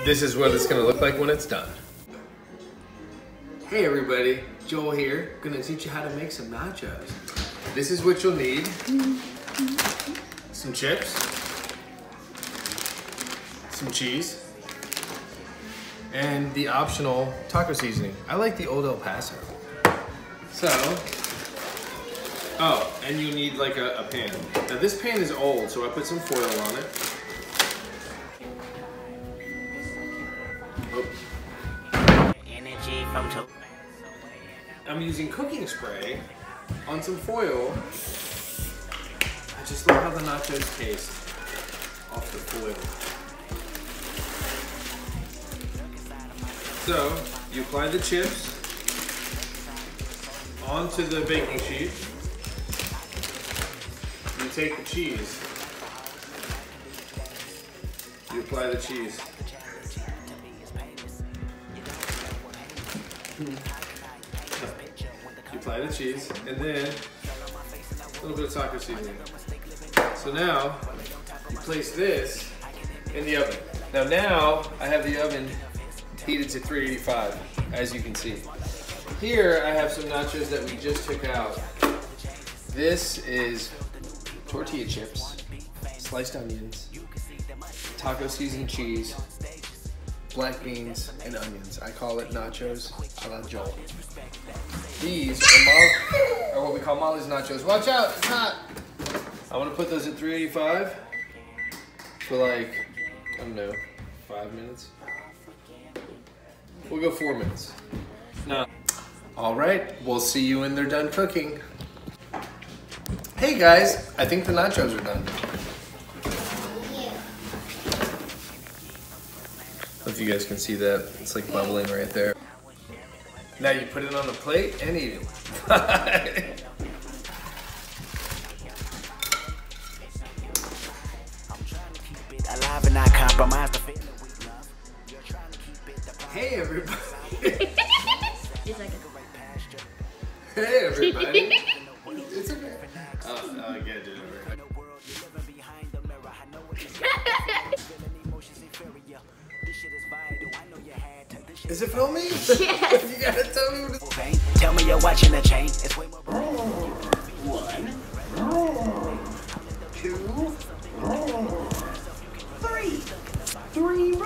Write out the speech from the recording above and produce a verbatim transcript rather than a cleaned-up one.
this is what it's gonna look like when it's done. Hey everybody, Joel here. Gonna teach you how to make some nachos. This is what you'll need. Some chips, some cheese, and the optional taco seasoning. I like the Old El Paso. So, oh, and you need like a, a pan. Now this pan is old, so I put some foil on it. Oh. I'm using cooking spray on some foil. I just love how the nachos taste off the foil. So, you apply the chips onto the baking sheet. You take the cheese. You apply the cheese. You apply the cheese, and then a little bit of taco seasoning. So now, you place this in the oven. Now, now I have the oven heated to three eighty-five, as you can see. Here, I have some nachos that we just took out. This is tortilla chips, sliced onions, taco seasoned cheese, black beans, and onions. I call it nachos a la Joel. These are, Molly, are what we call Molly's nachos. Watch out, it's hot. I want to put those at three eighty-five for like, I don't know, five minutes. We'll go four minutes. No. All right, we'll see you when they're done cooking. Hey guys, I think the nachos are done. I don't know if you guys can see that. It's like bubbling right there. Now you put it on the plate and eat it. Hey everybody. Hey everybody. It's okay. Oh, no, I can't do it. Is it filming? Yes. You gotta tell me what it's... Tell me you're watching the chain. One, two, three. Three